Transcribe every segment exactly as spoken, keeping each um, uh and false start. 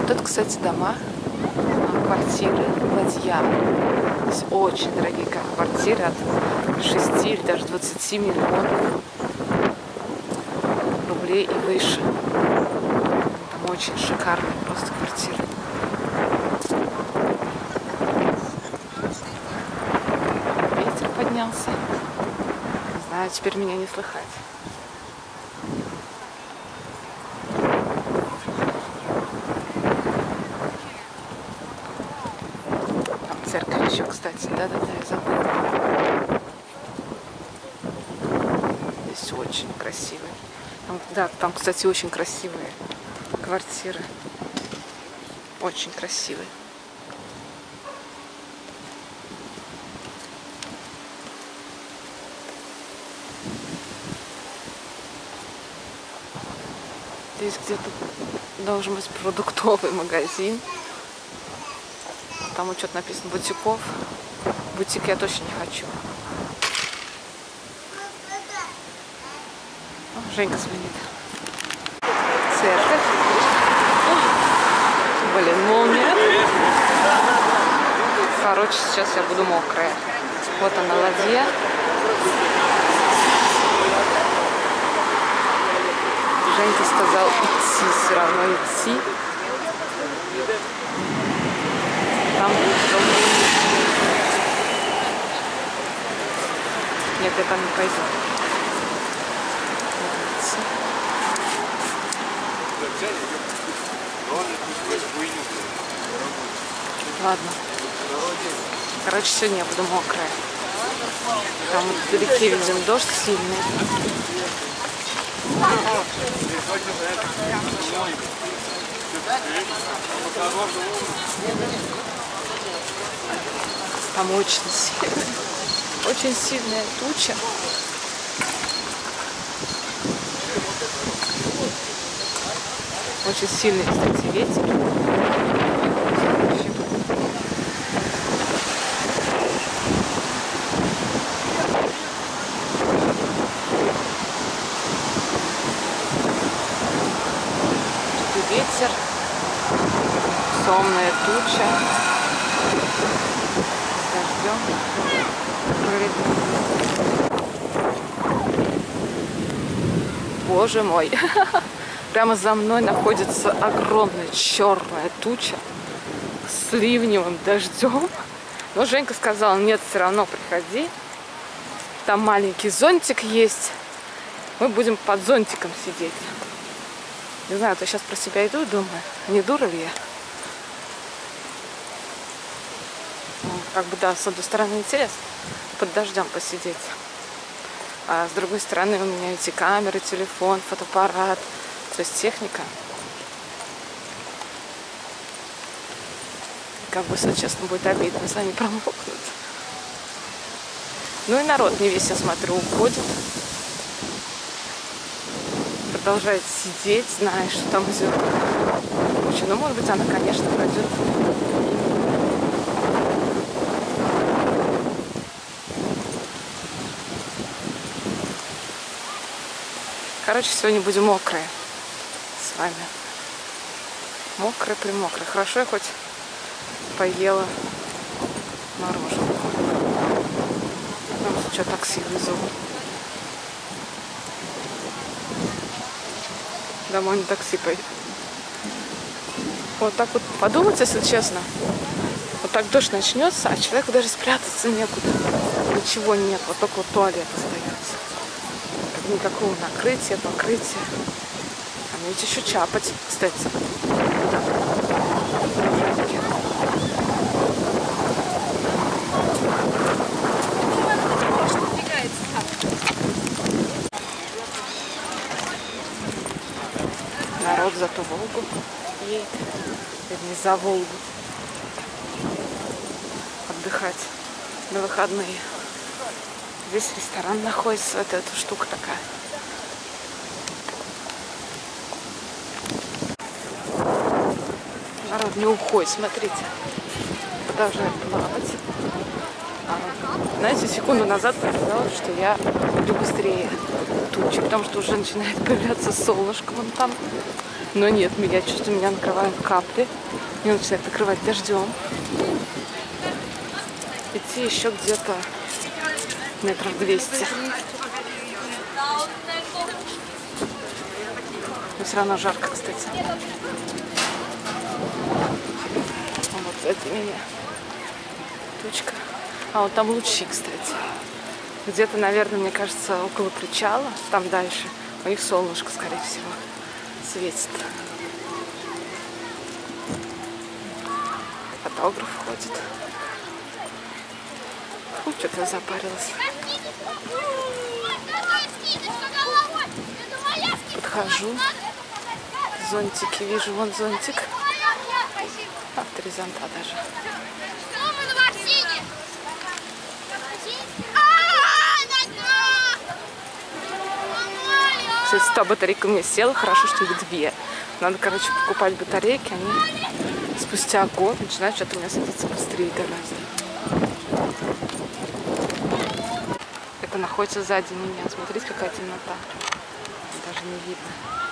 Вот это, кстати, дома, квартиры, ладья. Здесь очень дорогие квартиры от шести или даже двадцати миллионов рублей и выше. Там очень шикарные просто квартиры. Ветер поднялся. Не знаю, теперь меня не слыхать. Церковь еще, кстати, да-да-да, я забыла. Здесь очень красивые. Там, да, там, кстати, очень красивые квартиры. Очень красивые. Здесь где-то должен быть продуктовый магазин. Там вот что-то написано бутиков. Бутик я точно не хочу. О, Женька звонит. Церковь. О, блин, молния. Короче, сейчас я буду мокрая. Вот она, ладья. Женька сказал идти, все равно идти. Там нет, я там не пойду. Ладно. Короче, сегодня я буду мокрая. Там вот вдалеке виден дождь сильный. Там очень сильная, очень сильная туча. Очень сильный, кстати, ветер. Ветер, темная туча. Боже мой, прямо за мной находится огромная черная туча с ливневым дождем. Но Женька сказала, нет, все равно приходи. Там маленький зонтик есть. Мы будем под зонтиком сидеть. Не знаю, то сейчас про себя иду и думаю, не дура ли я? Ну, как бы, да, с одной стороны интересно под дождем посидеть. А с другой стороны у меня эти камеры, телефон, фотоаппарат, то есть техника. Как бы, если честно, будет обидно, если они промокнут. Ну и народ не весь, я смотрю, уходит. Продолжает сидеть, зная, что там идет туча. Ну, может быть, она, конечно, пройдет. Короче, сегодня будем мокрые с вами. Мокрые-примокрые. Хорошо, я хоть поела мороженое. Ну, что, такси везу. Домой на такси пойду. Вот так вот подумать, если честно. Вот так дождь начнется, а человеку даже спрятаться некуда. Ничего нет, вот только вот туалет остается. Никакого накрытия, покрытия. А мне ведь еще чапать, кстати. Народ зато Волгу едет. Вернее, за Волгу. Отдыхать на выходные. Здесь ресторан находится, вот эта штука такая. Народ не уходит, смотрите. Продолжает плавать. А, знаете, секунду назад показалось, что я иду быстрее тучи, потому что уже начинает появляться солнышко вон там. Но нет, я чувствую, меня накрывают капли. Меня начинает накрывать дождем. Идти еще где-то метров двести. Но все равно жарко, кстати. Вот сзади меня тучка. А вот там лучи, кстати. Где-то, наверное, мне кажется, около причала, там дальше. У них солнышко, скорее всего, светит. Фотограф ходит. Фу, что-то я запарилась. Подхожу. Зонтики вижу. Вон зонтик. А, три зонта даже. Кстати, сто батарейка у меня села. Хорошо, что их две. Надо, короче, покупать батарейки. Они спустя год начинают что-то у меня садиться быстрее гораздо. Это находится сзади меня. Смотрите, какая темнота. Даже не видно.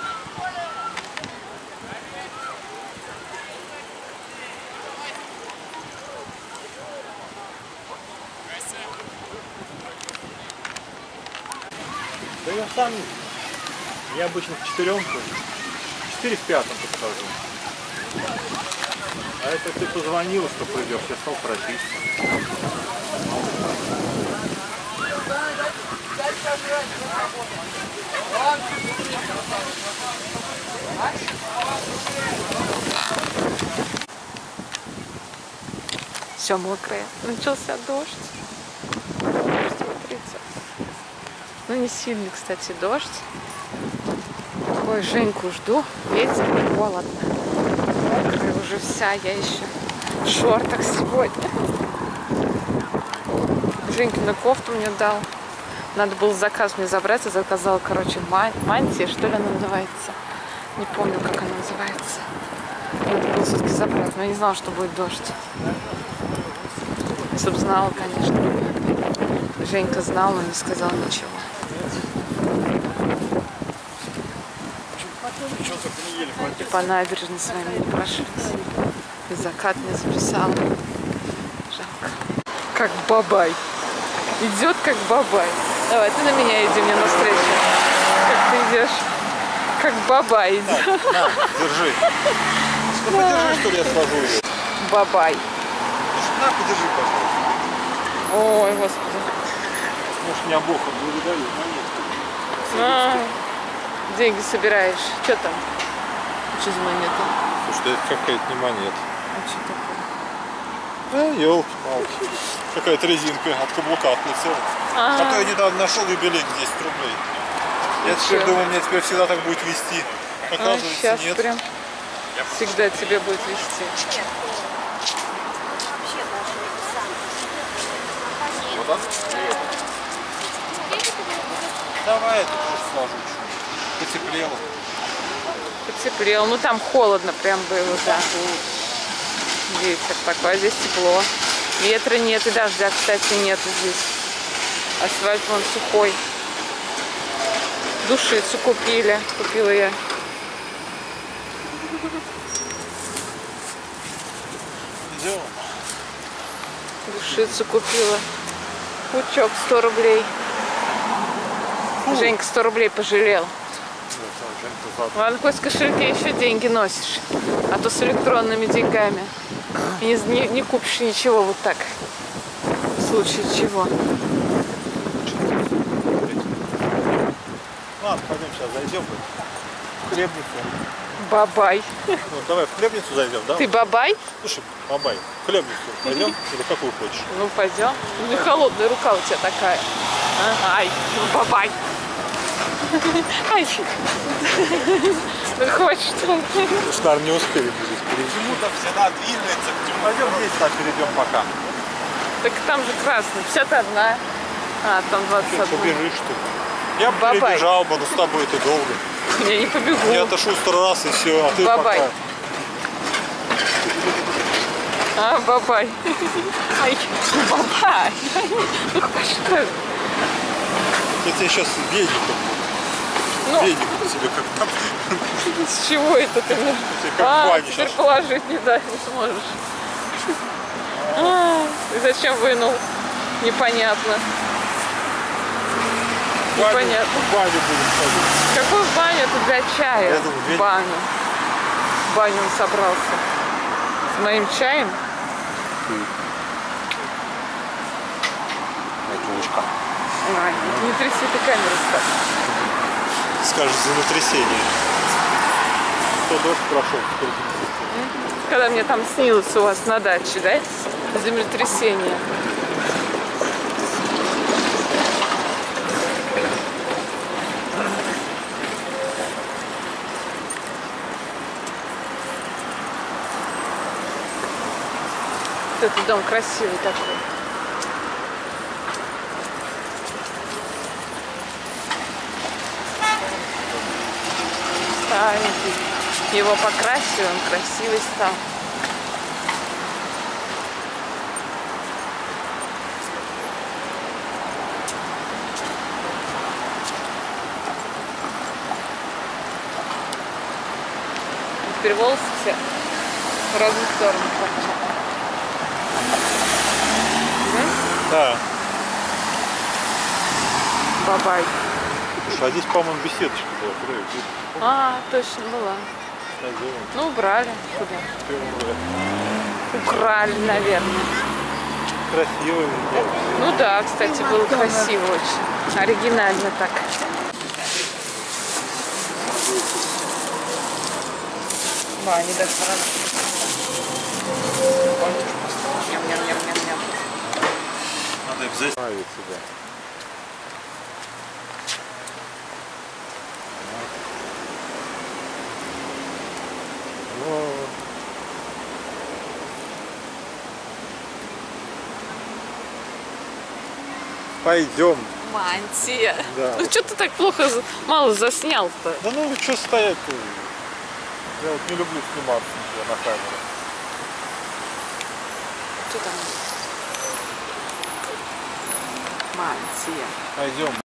Да я сам, я обычно в четырем, четыре в пятом подхожу. А это ты позвонила, что придешь, я стал прописывать. Все мокрое. Начался дождь. Смотрите. Ну, не сильный, кстати, дождь. Ой, Женьку жду. Ветер, холодно. Мокрая уже вся. Я еще в шортах сегодня. Женькину кофту мне дал. Надо было заказ мне забрать. Я заказала, короче, мантия, что ли она называется. Не помню, как она называется. Надо было все-таки забрать. Но я не знала, что будет дождь. Если бы знала, конечно. Женька знал, но не сказал ничего. И по набережной с вами не прошлись. И закат не записал. Жалко. Как бабай. Идет как бабай. Давай, ты на меня иди мне навстречу. Как ты идешь? Как бабай идет. На, на, держи. Ну подержи, что ли, я сложу ее. Бабай. На, подержи, пожалуйста. Ой, господи. Может, меня Бог отблагодарит, но нет. А, деньги собираешь. Что там? Что за монета? Слушай, это какая-то не монета. А что такое? Да, елки-палки. Какая-то резинка от каблука отлетела. А, А то я недавно нашел юбилей десять рублей. Я теперь чё? думал, мне теперь всегда так будет вести. а Оказывается, сейчас нет. прям всегда тебе будет вести. Вот так? Давай это тоже сложу чуть. Потеплело. Потеплело. Ну там холодно прям было, да. Ветер такой, а здесь тепло. Ветра нет и дождя, кстати, нету здесь. Асфальт вон сухой. Душицу купили. Купила я. Идем. Душицу купила. Пучок сто рублей. Женька сто рублей пожалел. Ладно, хоть в кошельке еще деньги носишь. А то с электронными деньгами. И не, не, не купишь ничего вот так. В случае чего. Ладно, пойдем сейчас зайдем в хлебницу. Бабай. Ну, давай в хлебницу зайдем, да? Ты бабай? Слушай, бабай, в хлебницу пойдем или какую хочешь? Ну, пойдем. Ну, холодная рука у тебя такая. А, ай, ну, бабай. Ай. Ну, хочешь что? Уж, наверное, не успеем здесь перейти. Почему-то всегда двигается. Пойдем здесь, так перейдем пока. Так там же красный. пятьдесят одна. А, там двадцать одна. Побежишь ты. Я бы Бабай. перебежал бы, но с тобой это долго. Я не побегу. Я отошел сто раз и все, а ты Бабай. пока. А, бабай. Ай, бабай. Ну, что? Я тебе сейчас денег. Ну, Ну. веник себе как там. С чего это ты мне? Как А, в бане теперь сейчас. положить не, да, не сможешь. А, и зачем вынул? Непонятно. В баню, Непонятно. в баню будем ходить. Какой в баню? Это для чая. Я думаю, В веник. баню. В баню он собрался. С моим чаем. Матушка. А, не тряси ты камеру, Стас. Скажешь, землетрясение. То дождь прошел, теперь землетрясение. Когда мне там снилось у вас на даче, да? Землетрясение. Вот этот дом красивый такой. Старенький. Его покрасили, он красивый стал. Теперь волосы все в разные стороны торчат. Да. Бабай. Слушай, а здесь, по-моему, беседочка была. Куда ее? А, точно была. Пойдем. Ну, убрали. Куда? Первый. Украли, наверное. Красивый дом. Ну да, кстати, было красиво очень. Оригинально так. Ба, не даст рано. Ням-ням-ням-ням-ням. Надо обязательно нравится, да. Вот. Пойдем. Мантия. Да. Ну что ты так плохо, за- мало заснял-то? Да ну что стоять-то? Я вот не люблю сниматься ничего на камеру. Что там? Мантия. Пойдем.